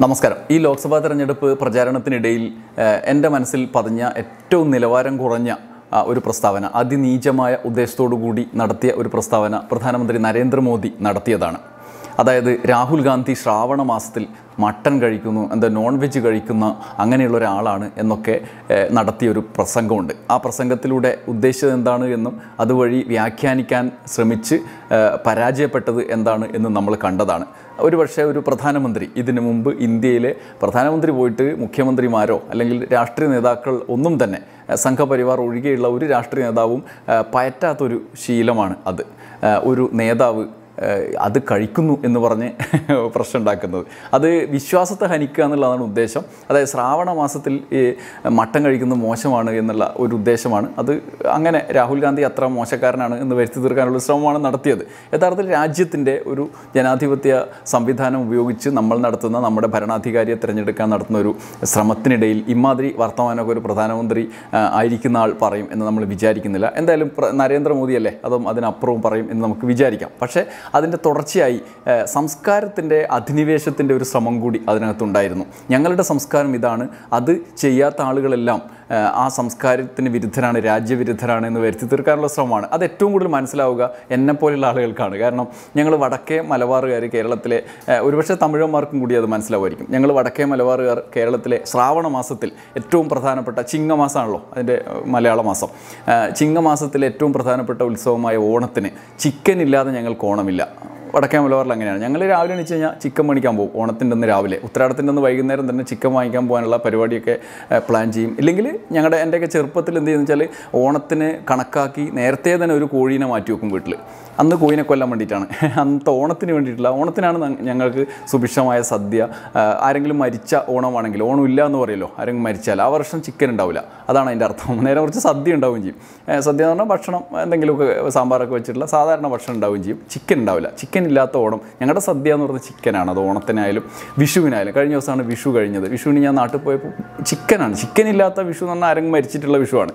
നമസ്കാരം. ഈ ലോക്സഭാ തെരഞ്ഞെടുപ്പ് പ്രചാരണത്തിനിടയിൽ എൻ്റെ മനസ്സിൽ പതിഞ്ഞ ഏറ്റവും നിലവാരം കുറഞ്ഞ ഒരു പ്രസ്താവന, അതിനീചമായ ഉദ്ദേശത്തോടു കൂടി നടത്തിയ ഒരു പ്രസ്താവന പ്രധാനമന്ത്രി നരേന്ദ്രമോദി നടത്തിയതാണ്. അതായത് രാഹുൽ ഗാന്ധി ശ്രാവണ മാസത്തിൽ മട്ടൻ കഴിക്കുന്നു, നോൺ വെജ് കഴിക്കുന്ന അങ്ങനെയുള്ള ഒരാളാണ് എന്നൊക്കെ നടത്തിയൊരു പ്രസംഗമുണ്ട്. ആ പ്രസംഗത്തിലൂടെ ഉദ്ദേശിച്ചത് എന്താണ് എന്നും അതുവഴി വ്യാഖ്യാനിക്കാൻ ശ്രമിച്ച് പരാജയപ്പെട്ടത് എന്താണ് എന്നും നമ്മൾ കണ്ടതാണ്. ഒരുപക്ഷെ ഒരു പ്രധാനമന്ത്രി, ഇതിനു മുമ്പ് ഇന്ത്യയിലെ പ്രധാനമന്ത്രി പോയിട്ട് മുഖ്യമന്ത്രിമാരോ അല്ലെങ്കിൽ രാഷ്ട്രീയ നേതാക്കൾ ഒന്നും തന്നെ സംഘപരിവാർ ഒഴികെയുള്ള ഒരു രാഷ്ട്രീയ നേതാവും പയറ്റാത്തൊരു ശീലമാണ് അത്. ഒരു നേതാവ് അത് കഴിക്കുന്നു എന്ന് പറഞ്ഞ് പ്രശ്നം ഉണ്ടാക്കുന്നത്, അത് വിശ്വാസത്തെ ഹനിക്കുക എന്നുള്ളതാണ് ഉദ്ദേശം. അതായത് ശ്രാവണ മാസത്തിൽ ഈ മട്ടൻ കഴിക്കുന്നത് മോശമാണ് എന്നുള്ള ഒരു ഉദ്ദേശമാണ് അത്. അങ്ങനെ രാഹുൽ ഗാന്ധി അത്ര മോശക്കാരനാണ് എന്ന് വരുത്തി തീർക്കാനുള്ള ശ്രമമാണ് നടത്തിയത്. യഥാർത്ഥത്തിൽ രാജ്യത്തിൻ്റെ ഒരു ജനാധിപത്യ സംവിധാനം ഉപയോഗിച്ച് നമ്മൾ നടത്തുന്ന, നമ്മുടെ ഭരണാധികാരിയെ തിരഞ്ഞെടുക്കാൻ നടത്തുന്ന ഒരു ശ്രമത്തിനിടയിൽ ഇമാതിരി വർത്തമാനമൊക്കെ ഒരു പ്രധാനമന്ത്രി ആയിരിക്കുന്ന ആൾ പറയും എന്ന് നമ്മൾ വിചാരിക്കുന്നില്ല. എന്തായാലും നരേന്ദ്രമോദിയല്ലേ, അതും അതിനപ്പുറവും പറയും എന്ന് നമുക്ക് വിചാരിക്കാം. പക്ഷേ അതിൻ്റെ തുടർച്ചയായി സംസ്കാരത്തിൻ്റെ അധിനിവേശത്തിൻ്റെ ഒരു ശ്രമം കൂടി അതിനകത്തുണ്ടായിരുന്നു. ഞങ്ങളുടെ സംസ്കാരം ഇതാണ്, അത് ചെയ്യാത്ത ആളുകളെല്ലാം ആ സംസ്കാരത്തിന് വിരുദ്ധരാണ്, രാജ്യവിരുദ്ധരാണ് എന്ന് വരുത്തി തീർക്കാനുള്ള ശ്രമമാണ്. അത് ഏറ്റവും കൂടുതൽ മനസ്സിലാവുക എന്നെപ്പോലുള്ള ആളുകൾക്കാണ്. കാരണം ഞങ്ങൾ വടക്കേ മലബാറുകാർ, കേരളത്തിലെ ഒരുപക്ഷെ തമിഴന്മാർക്കും കൂടി അത് മനസ്സിലാവുമായിരിക്കും. ഞങ്ങൾ വടക്കേ മലബാറുകാർ കേരളത്തിലെ ശ്രാവണ മാസത്തിൽ ഏറ്റവും പ്രധാനപ്പെട്ട ചിങ്ങമാസമാണല്ലോ അതിൻ്റെ മലയാള മാസം. ചിങ്ങമാസത്തിലെ ഏറ്റവും പ്രധാനപ്പെട്ട ഉത്സവമായ ഓണത്തിന് ചിക്കൻ ഇല്ലാതെ ഞങ്ങൾക്ക് ഓണമില്ല. വടക്കേ മലബാറിൽ അങ്ങനെയാണ്. ഞങ്ങൾ രാവിലെ എണീച്ച് കഴിഞ്ഞാൽ ചിക്കൻ മേടിക്കാൻ പോകും. ഓണത്തിൻ്റെ അന്ന് രാവിലെ, ഉത്രാടത്തിൻ്റെ അന്ന് വൈകുന്നേരം തന്നെ ചിക്കൻ വാങ്ങിക്കാൻ പോകാനുള്ള പരിപാടിയൊക്കെ പ്ലാൻ ചെയ്യും. ഇല്ലെങ്കിൽ എൻ്റെയൊക്കെ ചെറുപ്പത്തിൽ എന്ത് ചെയ്യുന്നത് വെച്ചാൽ, ഓണത്തിന് കണക്കാക്കി നേരത്തെ തന്നെ ഒരു കോഴീനെ മാറ്റി വെക്കും വീട്ടിൽ. അന്ന് കോഴിനെ കൊല്ലാൻ വേണ്ടിയിട്ടാണ്, അന്നത്തെ ഓണത്തിന് വേണ്ടിയിട്ടുള്ള. ഓണത്തിനാണ് ഞങ്ങൾക്ക് സുഭിക്ഷമായ സദ്യ. ആരെങ്കിലും മരിച്ച ഓണമാണെങ്കിൽ, ഓണമില്ല എന്ന് പറയുമല്ലോ, ആരെങ്കിലും മരിച്ചാൽ ആ വർഷം ചിക്കൻ ഉണ്ടാവില്ല, അതാണ് അതിൻ്റെ അർത്ഥം. നേരെ കുറച്ച് സദ്യ ഉണ്ടാവുകയും ചെയ്യും. സദ്യ എന്ന് പറഞ്ഞാൽ ഭക്ഷണം, എന്തെങ്കിലുമൊക്കെ സാമ്പാറൊക്കെ വെച്ചിട്ടുള്ള സാധാരണ ഭക്ഷണം ഉണ്ടാവുകയും ചെയ്യും. ചിക്കൻ ഉണ്ടാവില്ല. ചിക്കൻ ഇല്ലാത്ത ഓണം. ഞങ്ങളുടെ സദ്യ എന്ന് പറയുന്നത് ചിക്കനാണ്. അത് ഓണത്തിനായാലും വിഷുവിനായാലും. കഴിഞ്ഞ ദിവസമാണ് വിഷു കഴിഞ്ഞത്. വിഷുവിന് ഞാൻ നാട്ടിൽ പോയപ്പോൾ ചിക്കനാണ്. ചിക്കൻ ഇല്ലാത്ത വിഷു എന്ന് പറഞ്ഞാൽ ആരെങ്കിലും മരിച്ചിട്ടുള്ള വിഷുവാണ്.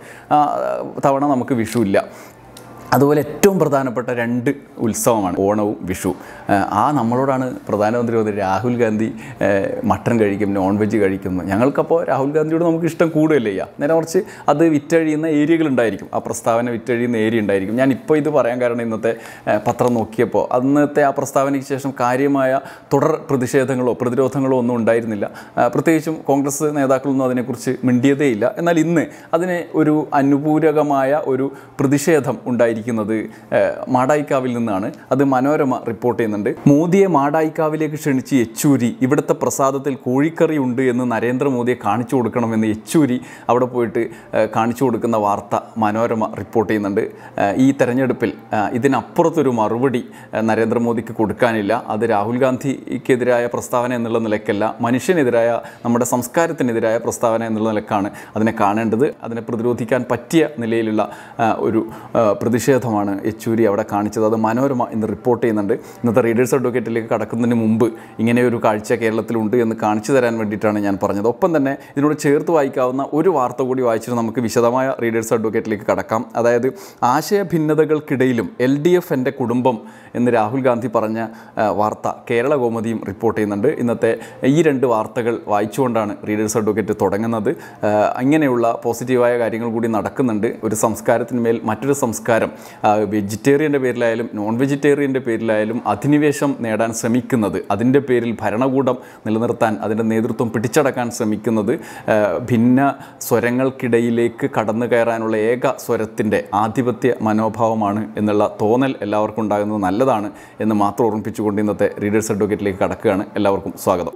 തവണ നമുക്ക് വിഷു ഇല്ല. അതുപോലെ ഏറ്റവും പ്രധാനപ്പെട്ട രണ്ട് ഉത്സവമാണ് ഓണവും വിഷു. നമ്മളോടാണ് പ്രധാനമന്ത്രി പറഞ്ഞത് രാഹുൽ ഗാന്ധി മട്ടൻ കഴിക്കും, നോൺ വെജ് കഴിക്കുന്നു. ഞങ്ങൾക്കപ്പോൾ രാഹുൽ ഗാന്ധിയോട് നമുക്ക് ഇഷ്ടം കൂടുകയല്ലേ ചെയ്യുക. നേരെ കുറച്ച് അത് വിറ്റഴിയുന്ന ഏരിയകളുണ്ടായിരിക്കും, ആ പ്രസ്താവന വിറ്റഴിയുന്ന ഏരിയ ഉണ്ടായിരിക്കും. ഞാനിപ്പോൾ ഇത് പറയാൻ കാരണം ഇന്നത്തെ പത്രം നോക്കിയപ്പോൾ അന്നത്തെ ആ പ്രസ്താവനയ്ക്ക് ശേഷം കാര്യമായ തുടർ പ്രതിഷേധങ്ങളോ പ്രതിരോധങ്ങളോ ഒന്നും ഉണ്ടായിരുന്നില്ല. പ്രത്യേകിച്ചും കോൺഗ്രസ് നേതാക്കളൊന്നും അതിനെക്കുറിച്ച് മിണ്ടിയതേയില്ല. എന്നാൽ ഇന്ന് അതിന് ഒരു അനുപൂരകമായ ഒരു പ്രതിഷേധം ഉണ്ടായിരിക്കും മാടായിക്കാവിൽ നിന്നാണ്. അത് മനോരമ റിപ്പോർട്ട് ചെയ്യുന്നുണ്ട്. മോദിയെ മാടായിക്കാവിലേക്ക് ക്ഷണിച്ച് യെച്ചൂരി, ഇവിടുത്തെ പ്രസാദത്തിൽ കോഴിക്കറി ഉണ്ട് എന്ന് നരേന്ദ്രമോദിയെ കാണിച്ചു കൊടുക്കണമെന്ന് യെച്ചൂരി അവിടെ പോയിട്ട് കാണിച്ചു കൊടുക്കുന്ന വാർത്ത മനോരമ റിപ്പോർട്ട് ചെയ്യുന്നുണ്ട്. ഈ തെരഞ്ഞെടുപ്പിൽ ഇതിനപ്പുറത്തൊരു മറുപടി നരേന്ദ്രമോദിക്ക് കൊടുക്കാനില്ല. അത് രാഹുൽ ഗാന്ധിക്കെതിരായ പ്രസ്താവന എന്നുള്ള നിലയ്ക്കല്ല, മനുഷ്യനെതിരായ, നമ്മുടെ സംസ്കാരത്തിനെതിരായ പ്രസ്താവന എന്നുള്ള നിലക്കാണ് അതിനെ കാണേണ്ടത്. അതിനെ പ്രതിരോധിക്കാൻ പറ്റിയ നിലയിലുള്ള ഒരു പ്രതിഷേധമാണ് യെച്ചൂരി അവിടെ കാണിച്ചത്. അത് മനോരമ ഇന്ന് റിപ്പോർട്ട് ചെയ്യുന്നുണ്ട്. ഇന്നത്തെ റീഡേഴ്സ് അഡ്വക്കേറ്റിലേക്ക് കടക്കുന്നതിന് മുമ്പ് ഇങ്ങനെയൊരു കാഴ്ച കേരളത്തിലുണ്ട് എന്ന് കാണിച്ചു തരാൻ വേണ്ടിയിട്ടാണ് ഞാൻ പറഞ്ഞത്. ഒപ്പം തന്നെ ഇതിനോട് ചേർത്ത് വായിക്കാവുന്ന ഒരു വാർത്ത കൂടി വായിച്ചിട്ട് നമുക്ക് വിശദമായ റീഡേഴ്സ് അഡ്വക്കേറ്റിലേക്ക് കടക്കാം. അതായത് ആശയഭിന്നതകൾക്കിടയിലും LDF എൻ്റെ കുടുംബം എന്ന് രാഹുൽ ഗാന്ധി പറഞ്ഞ വാർത്ത കേരള കൗമുദിയും റിപ്പോർട്ട് ചെയ്യുന്നുണ്ട്. ഇന്നത്തെ ഈ രണ്ട് വാർത്തകൾ വായിച്ചുകൊണ്ടാണ് റീഡേഴ്സ് അഡ്വക്കേറ്റ് തുടങ്ങുന്നത്. ഇങ്ങനെയുള്ള പോസിറ്റീവായ കാര്യങ്ങൾ കൂടി നടക്കുന്നുണ്ട്. ഒരു സംസ്കാരത്തിന്മേൽ മറ്റൊരു സംസ്കാരം, വെജിറ്റേറിയൻ്റെ പേരിലായാലും നോൺ വെജിറ്റേറിയൻ്റെ പേരിലായാലും അധിനിവേശം നേടാൻ ശ്രമിക്കുന്നത്, അതിൻ്റെ പേരിൽ ഭരണകൂടം നിലനിർത്താൻ, അതിൻ്റെ നേതൃത്വം പിടിച്ചടക്കാൻ ശ്രമിക്കുന്നത്, ഭിന്ന സ്വരങ്ങൾക്കിടയിലേക്ക് കടന്നു കയറാനുള്ള ഏക സ്വരത്തിൻ്റെ ആധിപത്യ മനോഭാവമാണ് എന്നുള്ള തോന്നൽ എല്ലാവർക്കും ഉണ്ടാകുന്നത് നല്ലതാണ് എന്ന് മാത്രം ഓർമ്മിപ്പിച്ചുകൊണ്ട് ഇന്നത്തെ റീഡേഴ്സ് അഡ്വക്കേറ്റിലേക്ക് കടക്കുകയാണ്. എല്ലാവർക്കും സ്വാഗതം.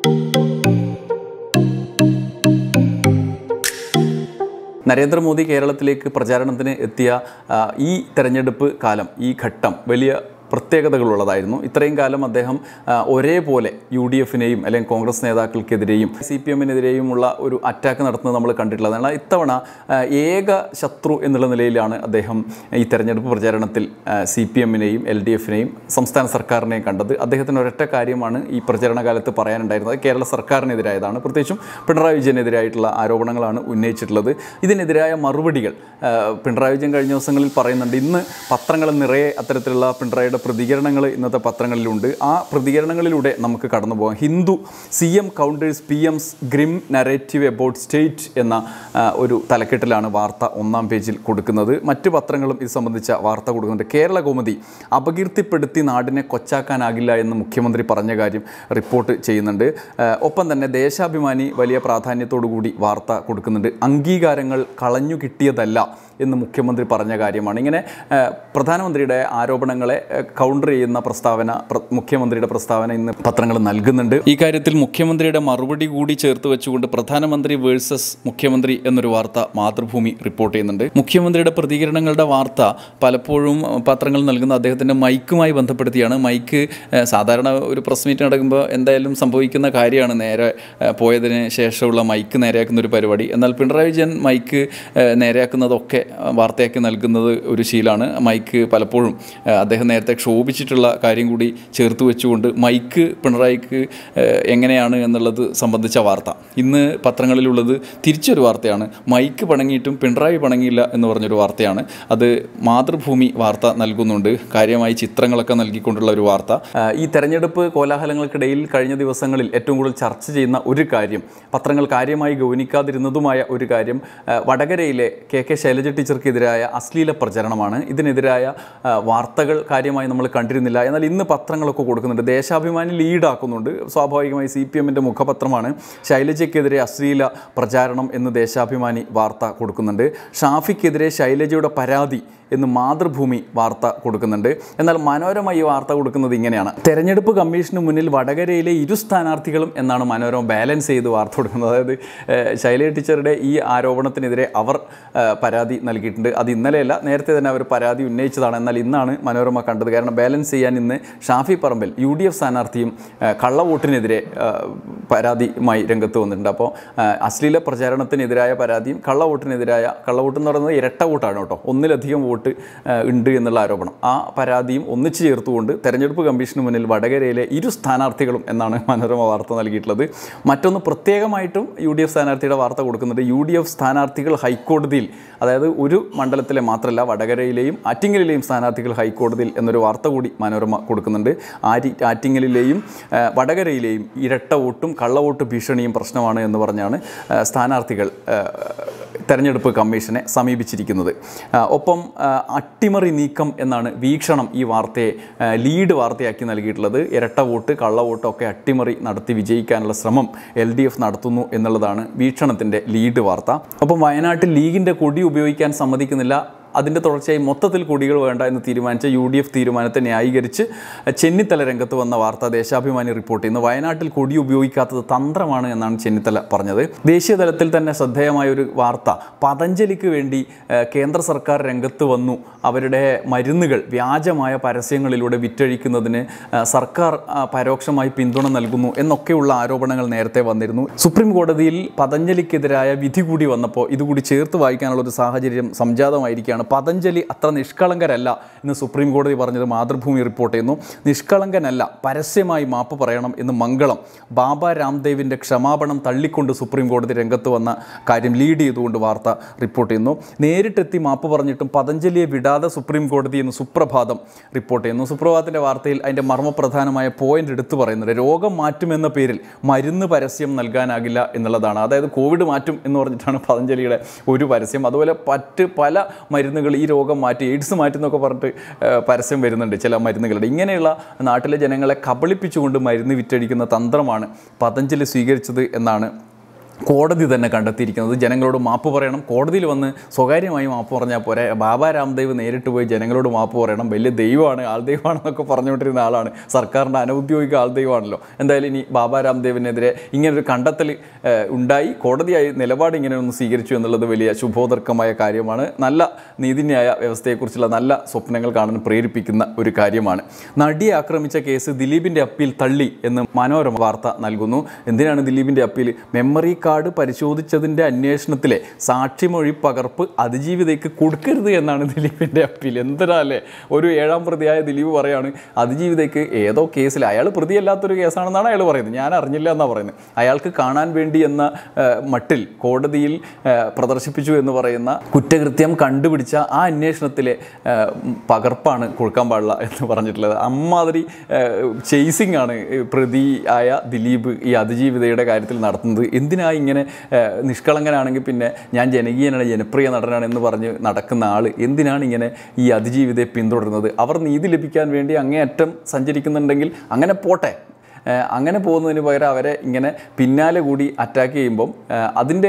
നരേന്ദ്രമോദി കേരളത്തിലേക്ക് പ്രചാരണത്തിന് എത്തിയ ഈ തെരഞ്ഞെടുപ്പ് കാലം, ഈ ഘട്ടം വലിയ പ്രത്യേകതകളുള്ളതായിരുന്നു. ഇത്രയും കാലം അദ്ദേഹം ഒരേപോലെ UDFനെയും അല്ലെങ്കിൽ കോൺഗ്രസ് നേതാക്കൾക്കെതിരെയും CPMനെതിരെയുമുള്ള ഒരു അറ്റാക്ക് നടത്തുന്നത് നമ്മൾ കണ്ടിട്ടുള്ളത്. എന്നാൽ ഇത്തവണ ഏക ശത്രു എന്നുള്ള നിലയിലാണ് അദ്ദേഹം ഈ തെരഞ്ഞെടുപ്പ് പ്രചാരണത്തിൽ CPMനെയും LDFനെയും സംസ്ഥാന സർക്കാരിനെയും കണ്ടത്. അദ്ദേഹത്തിന് ഒരൊറ്റ കാര്യമാണ് ഈ പ്രചരണ കാലത്ത് പറയാനുണ്ടായിരുന്നത്. കേരള സർക്കാരിനെതിരായതാണ്. പ്രത്യേകിച്ചും പിണറായി വിജയനെതിരായിട്ടുള്ള ആരോപണങ്ങളാണ് ഉന്നയിച്ചിട്ടുള്ളത്. ഇതിനെതിരായ മറുപടികൾ പിണറായി വിജയൻ കഴിഞ്ഞ ദിവസങ്ങളിൽ പറയുന്നുണ്ട്. ഇന്ന് പത്രങ്ങൾ നിറയെ അത്തരത്തിലുള്ള പിണറായിയുടെ പ്രതികരണങ്ങൾ ഇന്നത്തെ പത്രങ്ങളിലുണ്ട്. ആ പ്രതികരണങ്ങളിലൂടെ നമുക്ക് കടന്നു പോകാം. Hindu CM counters PM's grim narrative about state എന്ന ഒരു തലക്കെട്ടിലാണ് വാർത്ത ഒന്നാം പേജിൽ കൊടുക്കുന്നത്. മറ്റ് പത്രങ്ങളും ഇത് സംബന്ധിച്ച വാർത്ത കൊടുക്കുന്നുണ്ട്. കേരള കൗമുദി അപകീർത്തിപ്പെടുത്തി നാടിനെ കൊച്ചാക്കാനാകില്ല എന്ന് മുഖ്യമന്ത്രി പറഞ്ഞ കാര്യം റിപ്പോർട്ട് ചെയ്യുന്നുണ്ട്. ഒപ്പം തന്നെ ദേശാഭിമാനി വലിയ പ്രാധാന്യത്തോടു കൂടി വാർത്ത കൊടുക്കുന്നുണ്ട്. അംഗീകാരങ്ങൾ കളഞ്ഞു കിട്ടിയതല്ല എന്ന് മുഖ്യമന്ത്രി പറഞ്ഞ കാര്യമാണ്. ഇങ്ങനെ പ്രധാനമന്ത്രിയുടെ ആരോപണങ്ങളെ കൗണ്ടർ ചെയ്യുന്ന പ്രസ്താവന മുഖ്യമന്ത്രിയുടെ പ്രസ്താവന ഇന്ന് പത്രങ്ങൾ നൽകുന്നുണ്ട്. ഈ കാര്യത്തിൽ മുഖ്യമന്ത്രിയുടെ മറുപടി കൂടി ചേർത്ത് വെച്ചുകൊണ്ട് പ്രധാനമന്ത്രി വേഴ്സസ് മുഖ്യമന്ത്രി എന്നൊരു വാർത്ത മാതൃഭൂമി റിപ്പോർട്ട് ചെയ്യുന്നുണ്ട്. മുഖ്യമന്ത്രിയുടെ പ്രതികരണങ്ങളുടെ വാർത്ത പലപ്പോഴും പത്രങ്ങൾ നൽകുന്ന അദ്ദേഹത്തിൻ്റെ മൈക്കുമായി ബന്ധപ്പെടുത്തിയാണ്. മൈക്ക് സാധാരണ ഒരു പ്രസ് മീറ്റ് നടക്കുമ്പോൾ എന്തായാലും സംഭവിക്കുന്ന കാര്യമാണ്, നേരെ പോയതിന് ശേഷമുള്ള മൈക്ക് നേരെയാക്കുന്ന ഒരു പരിപാടി. എന്നാൽ പിണറായി വിജയൻ മൈക്ക് നേരെയാക്കുന്നതൊക്കെ വാർത്തയാക്കി നൽകുന്നത് ഒരു ശീലമാണ്. മൈക്ക് പലപ്പോഴും അദ്ദേഹം നേരത്തെ ക്ഷോഭിച്ചിട്ടുള്ള കാര്യം കൂടി ചേർത്ത് വെച്ചുകൊണ്ട് മൈക്ക് പിണറായിക്ക് എങ്ങനെയാണ് എന്നുള്ളത് സംബന്ധിച്ച വാർത്ത ഇന്ന് പത്രങ്ങളിലുള്ളത് തിരിച്ചൊരു വാർത്തയാണ്. മൈക്ക് പണങ്ങിയിട്ടും പിണറായി പണങ്ങിയില്ല എന്ന് പറഞ്ഞൊരു വാർത്തയാണ്. അത് മാതൃഭൂമി വാർത്ത നൽകുന്നുണ്ട്, കാര്യമായി ചിത്രങ്ങളൊക്കെ നൽകിക്കൊണ്ടുള്ള ഒരു വാർത്ത. ഈ തെരഞ്ഞെടുപ്പ് കോലാഹലങ്ങൾക്കിടയിൽ കഴിഞ്ഞ ദിവസങ്ങളിൽ ഏറ്റവും കൂടുതൽ ചർച്ച ചെയ്യുന്ന ഒരു കാര്യം, പത്രങ്ങൾ കാര്യമായി ഗൗനിക്കാതിരുന്നതുമായ ഒരു കാര്യം, വടകരയിലെ KK ശൈലജ ടീച്ചർക്കെതിരായ അശ്ലീല പ്രചരണമാണ്. ഇതിനെതിരായ വാർത്തകൾ കാര്യമായി നമ്മൾ കണ്ടിരുന്നില്ല. എന്നാൽ ഇന്ന് പത്രങ്ങളൊക്കെ കൊടുക്കുന്നുണ്ട്. ദേശാഭിമാനി ലീഡാക്കുന്നുണ്ട്. സ്വാഭാവികമായി CPMൻ്റെ മുഖപത്രമാണ്. ശൈലജയ്ക്കെതിരെ അശ്ലീല പ്രചാരണം എന്ന് ദേശാഭിമാനി വാർത്ത കൊടുക്കുന്നുണ്ട്. ഷാഫിക്കെതിരെ ശൈലജയുടെ പരാതി എന്ന് മാതൃഭൂമി വാർത്ത കൊടുക്കുന്നുണ്ട്. എന്നാൽ മനോരമ ഈ വാർത്ത കൊടുക്കുന്നത് ഇങ്ങനെയാണ്: തെരഞ്ഞെടുപ്പ് കമ്മീഷന് മുന്നിൽ വടകരയിലെ ഇരു സ്ഥാനാർത്ഥികളും എന്നാണ് മനോരമ ബാലൻസ് ചെയ്ത് വാർത്ത കൊടുക്കുന്നത്. അതായത് ശൈലജ ടീച്ചറുടെ ഈ ആരോപണത്തിനെതിരെ അവർ പരാതി നൽകിയിട്ടുണ്ട്. അത് ഇന്നലെയല്ല, നേരത്തെ തന്നെ അവർ പരാതി ഉന്നയിച്ചതാണ്. എന്നാൽ ഇന്നാണ് മനോരമ കണ്ടത്. കാരണം ബാലൻസ് ചെയ്യാൻ ഇന്ന് ഷാഫി പറമ്പിൽ UDF സ്ഥാനാർത്ഥിയും കള്ളവോട്ടിനെതിരെ പരാതിയുമായി രംഗത്ത് വന്നിട്ടുണ്ട്. അപ്പോൾ അശ്ലീല പ്രചാരണത്തിനെതിരായ പരാതിയും കള്ളവോട്ട് എന്ന് പറയുന്നത് ഇരട്ട വോട്ടാണ് കേട്ടോ, ഒന്നിലധികം വോട്ട് ഉണ്ട് എന്നുള്ള ആരോപണം, ആ പരാതിയും ഒന്നിച്ചു ചേർത്തുകൊണ്ട് തെരഞ്ഞെടുപ്പ് കമ്മീഷന് മുന്നിൽ വടകരയിലെ ഇരു സ്ഥാനാർത്ഥികളും എന്നാണ് മനോരമ വാർത്ത നൽകിയിട്ടുള്ളത്. മറ്റൊന്ന് പ്രത്യേകമായിട്ടും UDF സ്ഥാനാർത്ഥിയുടെ വാർത്ത കൊടുക്കുന്നുണ്ട്. UDF സ്ഥാനാർത്ഥികൾ ഹൈക്കോടതിയിൽ, അതായത് ഒരു മണ്ഡലത്തിലെ മാത്രമല്ല വടകരയിലെയും ആറ്റിങ്ങലിലെയും സ്ഥാനാർത്ഥികൾ ഹൈക്കോടതിയിൽ എന്നൊരു വാർത്ത കൂടി മനോരമ കൊടുക്കുന്നുണ്ട്. ആറ്റിങ്ങലിലെയും വടകരയിലെയും ഇരട്ട വോട്ടും കള്ളവോട്ട് ഭീഷണിയും പ്രശ്നമാണ് എന്ന് പറഞ്ഞാണ് സ്ഥാനാർത്ഥികൾ തെരഞ്ഞെടുപ്പ് കമ്മീഷനെ സമീപിച്ചിരിക്കുന്നത്. ഒപ്പം അട്ടിമറി നീക്കം എന്നാണ് വീക്ഷണം ഈ വാർത്തയെ ലീഡ് വാർത്തയാക്കി നൽകിയിട്ടുള്ളത്. ഇരട്ട വോട്ട് കള്ളവോട്ട് ഒക്കെ അട്ടിമറി നടത്തി വിജയിക്കാനുള്ള ശ്രമം LDF നടത്തുന്നു എന്നുള്ളതാണ് വീക്ഷണത്തിൻ്റെ ലീഡ് വാർത്ത. ഒപ്പം വയനാട്ടിൽ ലീഗിൻ്റെ കൊടി ഉപയോഗിക്കാൻ സമ്മതിക്കുന്നില്ല, അതിൻ്റെ തുടർച്ചയായി മൊത്തത്തിൽ കൊടികൾ വേണ്ട എന്ന് തീരുമാനിച്ച UDF തീരുമാനത്തെ ന്യായീകരിച്ച് ചെന്നിത്തല രംഗത്ത് വന്ന വാർത്ത ദേശാഭിമാനി റിപ്പോർട്ട് ചെയ്യുന്നു. വയനാട്ടിൽ കൊടി ഉപയോഗിക്കാത്തത് തന്ത്രമാണ് എന്നാണ് ചെന്നിത്തല പറഞ്ഞത്. ദേശീയ തലത്തിൽ തന്നെ ശ്രദ്ധേയമായ ഒരു വാർത്ത, പതഞ്ജലിക്ക് വേണ്ടി കേന്ദ്ര സർക്കാർ രംഗത്ത് വന്നു. അവരുടെ മരുന്നുകൾ വ്യാജമായ പരസ്യങ്ങളിലൂടെ വിറ്റഴിക്കുന്നതിന് സർക്കാർ പരോക്ഷമായി പിന്തുണ നൽകുന്നു എന്നൊക്കെയുള്ള ആരോപണങ്ങൾ നേരത്തെ വന്നിരുന്നു. സുപ്രീം കോടതിയിൽ പതഞ്ജലിക്കെതിരായ വിധി കൂടി വന്നപ്പോൾ ഇതുകൂടി ചേർത്ത് വായിക്കാനുള്ള ഒരു സാഹചര്യം സംജാതമായിരിക്കുകയാണ്. പതഞ്ജലി അത്ര നിഷ്കളങ്കരല്ല എന്ന് സുപ്രീം കോടതി പറഞ്ഞത് മാതൃഭൂമി റിപ്പോർട്ട് ചെയ്യുന്നു. നിഷ്കളങ്കനല്ല, പരസ്യമായി മാപ്പ് പറയണം എന്ന് മംഗളം ബാബ രാംദേവിൻ്റെ ക്ഷമാപണം തള്ളിക്കൊണ്ട് സുപ്രീം കോടതി രംഗത്ത് വന്ന കാര്യം ലീഡ് ചെയ്തുകൊണ്ട് വാർത്ത റിപ്പോർട്ട് ചെയ്യുന്നു. നേരിട്ടെത്തി മാപ്പ് പറഞ്ഞിട്ടും പതഞ്ജലിയെ വിടാതെ സുപ്രീം കോടതി എന്ന് സുപ്രഭാതം റിപ്പോർട്ട് ചെയ്യുന്നു. സുപ്രഭാതത്തിൻ്റെ വാർത്തയിൽ അതിൻ്റെ മർമ്മപ്രധാനമായ പോയിന്റ് എടുത്തു പറയുന്നുണ്ട്. രോഗം മാറ്റുമെന്ന പേരിൽ മരുന്ന് പരസ്യം നൽകാനാകില്ല എന്നുള്ളതാണ്. അതായത് കോവിഡ് മാറ്റും എന്ന് പറഞ്ഞിട്ടാണ് പതഞ്ജലിയുടെ ഒരു പരസ്യം. അതുപോലെ പല മരുന്നുകൾ ഈ രോഗം മാറ്റി, എയ്ഡ്സ് മാറ്റി എന്നൊക്കെ പറഞ്ഞിട്ട് പരസ്യം വരുന്നുണ്ട് ചില മരുന്നുകളുടെ. ഇങ്ങനെയുള്ള നാട്ടിലെ ജനങ്ങളെ കബളിപ്പിച്ചുകൊണ്ട് മരുന്ന് വിറ്റഴിക്കുന്ന തന്ത്രമാണ് പതഞ്ജലി സ്വീകരിച്ചത് എന്നാണ് കോടതി തന്നെ കണ്ടെത്തിയിരിക്കുന്നത്. ജനങ്ങളോട് മാപ്പ് പറയണം, കോടതിയിൽ വന്ന് സ്വകാര്യമായി മാപ്പ് പറഞ്ഞാൽ പോരെ, ബാബ രാംദേവ് നേരിട്ട് പോയി ജനങ്ങളോട് മാപ്പ് പറയണം, വലിയ ദൈവമാണ്, ആൾ ദൈവമാണെന്നൊക്കെ പറഞ്ഞുകൊണ്ടിരുന്ന ആളാണ്, സർക്കാരിൻ്റെ അനൗദ്യോഗിക ആൾ ദൈവമാണല്ലോ. എന്തായാലും ഇനി ബാബ രാംദേവിനെതിരെ ഇങ്ങനൊരു കണ്ടെത്തൽ ഉണ്ടായി, കോടതിയായി നിലപാട് ഇങ്ങനെ ഒന്ന് സ്വീകരിച്ചു എന്നുള്ളത് വലിയ ശുഭോദർക്കമായ കാര്യമാണ്. നല്ല നീതിന്യായ വ്യവസ്ഥയെക്കുറിച്ചുള്ള നല്ല സ്വപ്നങ്ങൾ കാണാൻ പ്രേരിപ്പിക്കുന്ന ഒരു കാര്യമാണ്. നടിയെ ആക്രമിച്ച കേസ് ദിലീപിൻ്റെ അപ്പീൽ തള്ളി എന്ന് മനോരമ വാർത്ത നൽകുന്നു. എന്തിനാണ് ദിലീപിൻ്റെ അപ്പീൽ? മെമ്മറി റെക്കാർഡ് പരിശോധിച്ചതിൻ്റെ അന്വേഷണത്തിലെ സാക്ഷിമൊഴി പകർപ്പ് അതിജീവിതയ്ക്ക് കൊടുക്കരുത് എന്നാണ് ദിലീപിൻ്റെ അപ്പീൽ. എന്തിനാല്ലേ ഒരു 7ാം പ്രതിയായ ദിലീപ് പറയാണ് അതിജീവിതയ്ക്ക് ഏതോ കേസിൽ അയാൾ പ്രതിയല്ലാത്തൊരു കേസാണെന്നാണ് അയാൾ പറയുന്നത്, ഞാൻ അറിഞ്ഞില്ല എന്നാണ് പറയുന്നത്. അയാൾക്ക് കാണാൻ വേണ്ടി എന്ന മട്ടിൽ കോടതിയിൽ പ്രദർശിപ്പിച്ചു എന്ന് പറയുന്ന കുറ്റകൃത്യം കണ്ടുപിടിച്ച ആ അന്വേഷണത്തിലെ പകർപ്പാണ് കൊടുക്കാൻ പാടില്ല എന്ന് പറഞ്ഞിട്ടുള്ളത്. അമ്മാതിരി ചേസിംഗ് ആണ് പ്രതിയായ ദിലീപ് ഈ അതിജീവിതയുടെ കാര്യത്തിൽ നടത്തുന്നത്. എന്തിനായി ഇങ്ങനെ നിഷ്കളങ്കനാണെങ്കിൽ പിന്നെ ഞാൻ ജനകീയനാണ്, ജനപ്രിയ നടനാണ് എന്ന് പറഞ്ഞ് നടക്കുന്ന ആൾ എന്തിനാണ് ഇങ്ങനെ ഈ അതിജീവിതയെ പിന്തുടരുന്നത്? അവർ നീതി ലഭിക്കാൻ വേണ്ടി അങ്ങേയറ്റം സഞ്ചരിക്കുന്നുണ്ടെങ്കിൽ അങ്ങനെ പോട്ടെ. അങ്ങനെ പോകുന്നതിന് പകരം അവരെ ഇങ്ങനെ പിന്നാലെ കൂടി അറ്റാക്ക് ചെയ്യുമ്പം അതിൻ്റെ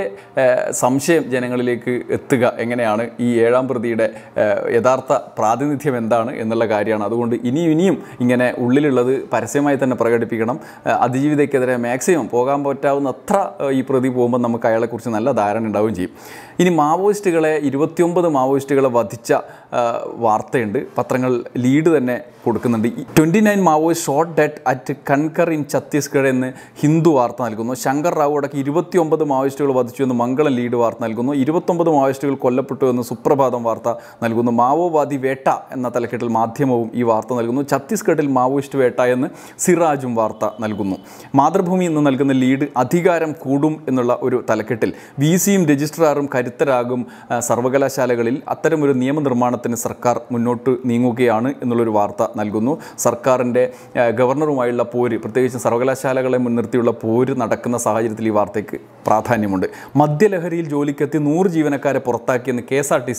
സംശയം ജനങ്ങളിലേക്ക് എത്തുക എങ്ങനെയാണ്, ഈ 7ാം പ്രതിയുടെ യഥാർത്ഥ പ്രാതിനിധ്യം എന്താണ് എന്നുള്ള കാര്യമാണ്. അതുകൊണ്ട് ഇനിയും ഇങ്ങനെ ഉള്ളിലുള്ളത് പരസ്യമായി തന്നെ പ്രകടിപ്പിക്കണം. അതിജീവിതയ്ക്കെതിരെ മാക്സിമം പോകാൻ പറ്റാവുന്ന അത്ര ഈ പ്രതി പോകുമ്പോൾ നമുക്ക് അയാളെക്കുറിച്ച് നല്ല ധാരണ ഉണ്ടാവുകയും ചെയ്യും. ഇനി മാവോയിസ്റ്റുകളെ 29 മാവോയിസ്റ്റുകളെ വധിച്ച വാർത്തയുണ്ട്. പത്രങ്ങൾ ലീഡ് തന്നെ കൊടുക്കുന്നുണ്ട്. 29 Maoist shot dead at Kanker in Chhattisgarh എന്ന് ഹിന്ദു വാർത്ത നൽകുന്നു. ശങ്കർ റാവു അടക്കം 29 മാവോയിസ്റ്റുകൾ വധിച്ചു എന്ന് മംഗളം ലീഡ് വാർത്ത നൽകുന്നു. 29 മാവോയിസ്റ്റുകൾ കൊല്ലപ്പെട്ടു എന്ന് സുപ്രഭാതം വാർത്ത നൽകുന്നു. മാവോവാദി വേട്ട എന്ന തലക്കെട്ടിൽ മാധ്യമവും ഈ വാർത്ത നൽകുന്നു. ഛത്തീസ്ഗഡിൽ മാവോയിസ്റ്റ് വേട്ട എന്ന് സിറാജും വാർത്ത നൽകുന്നു. മാതൃഭൂമി എന്ന് നൽകുന്ന ലീഡ് അധികാരം കൂടും എന്നുള്ള ഒരു തലക്കെട്ടിൽ VCയും രജിസ്ട്രാറും കരുത്തരാകും, സർവകലാശാലകളിൽ അത്തരമൊരു നിയമനിർമ്മാണത്തിന് സർക്കാർ മുന്നോട്ട് നീങ്ങുകയാണ് എന്നുള്ളൊരു വാർത്ത നൽകുന്നു. സർക്കാരിൻ്റെ ഗവർണറുമായുള്ള പോര്, പ്രത്യേകിച്ച് സർവകലാശാലകളെ മുൻനിർത്തിയുള്ള പോര് നടക്കുന്ന സാഹചര്യത്തിൽ ഈ വാർത്തയ്ക്ക് പ്രാധാന്യമുണ്ട്. മദ്യലഹരിയിൽ ജോലിക്കെത്തി 100 ജീവനക്കാരെ പുറത്താക്കിയെന്ന് KSRTC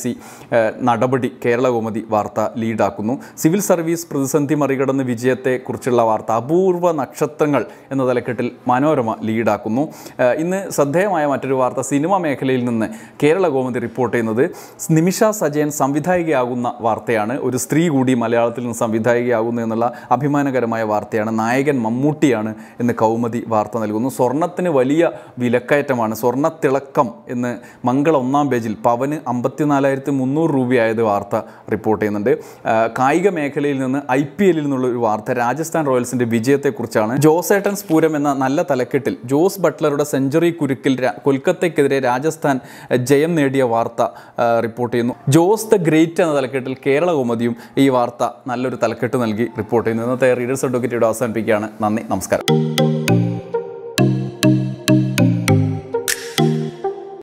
നടപടി കേരളകൗമുദി വാർത്ത ലീഡാക്കുന്നു. സിവിൽ സർവീസ് പ്രതിസന്ധി മറികടന്ന് വിജയത്തെക്കുറിച്ചുള്ള വാർത്ത അപൂർവ നക്ഷത്രങ്ങൾ എന്ന തലക്കെട്ടിൽ മനോരമ ലീഡാക്കുന്നു. ഇന്ന് ശ്രദ്ധേയമായ മറ്റൊരു വാർത്ത സിനിമാ മേഖലയിൽ നിന്ന് കേരളകൗമുദി റിപ്പോർട്ട് ചെയ്യുന്നത് നിമിഷ സജയൻ സംവിധായികയാകുന്ന വാർത്തയാണ്. ഒരു സ്ത്രീ കൂടി മലയാളത്തിൽ നിന്ന് സംവിധായികയാകുന്നു എന്നുള്ള അഭിമാനകരമായ വാർത്തയാണ്. നായകൻ മമ്മൂട്ടിയാണ് എന്ന് കൗമുദി വാർത്ത നൽകുന്നു. സ്വർണത്തിന് വലിയ വിലക്കയറ്റമാണ്. സ്വർണ്ണത്തിളക്കം എന്ന് മംഗളം 1-ാം പേജിൽ പവന് 54,300 രൂപയായത് വാർത്ത റിപ്പോർട്ട് ചെയ്യുന്നുണ്ട്. കായിക മേഖലയിൽ നിന്ന് IPL നിന്നുള്ള ഒരു വാർത്ത രാജസ്ഥാൻ റോയൽസിൻ്റെ വിജയത്തെക്കുറിച്ചാണ്. ജോസേട്ടൻസ് പൂരം എന്ന നല്ല തലക്കെട്ടിൽ ജോസ് ബട്ട്ലറുടെ സെഞ്ചുറി കുരുക്കിൽ കൊൽക്കത്തയ്ക്കെതിരെ രാജസ്ഥാൻ ജയം നേടിയ വാർത്ത റിപ്പോർട്ട് ചെയ്യുന്നു. ജോസ് ദ ഗ്രേറ്റ് എന്ന തലക്കെട്ടിൽ കേരളകൗമുദിയും ഈ വാർത്ത നല്ലൊരു തലക്കെട്ട് നൽകി റിപ്പോർട്ട് ചെയ്യുന്നു. ഇന്നത്തെ റീഡേഴ്സ് അഡ്വക്കേറ്റ് ഇവിടെ അവസാനിപ്പിക്കുകയാണ്. നന്ദി, നമസ്കാരം.